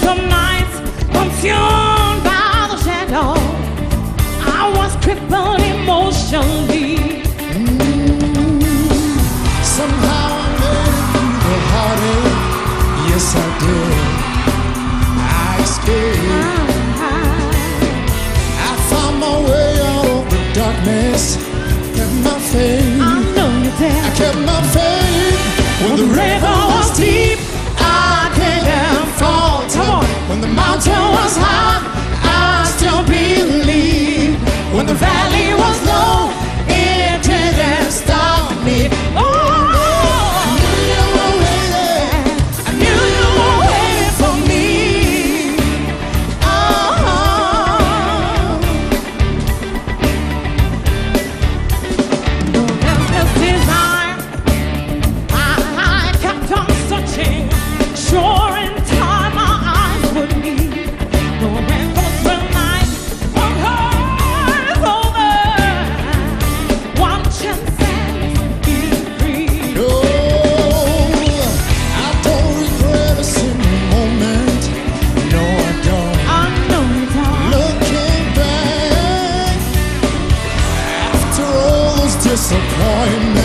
some nights consumed by the shadow. I was crippled emotionally. Somehow I made it through the heartache. Yes, I did. I escaped. I found my way out of the darkness. Kept my faith. I know you did. I kept my faith. When the river was deep, I didn't falter. When the mountain was high, I still believed. When the valley was low, it didn't stop me. Oh, I knew you were waiting. I knew you were waiting for me. Relentless desire, I kept on searching. Sure in time my eyes would meet. The rainbows were night, one heart over. One chance and be free. No, I don't regret a single moment. No, I don't. I know you don't. Looking back, after all those disappointments,